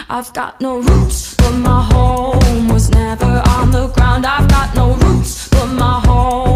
I've got no roots, but my home was never on the ground. I've got no roots, but my home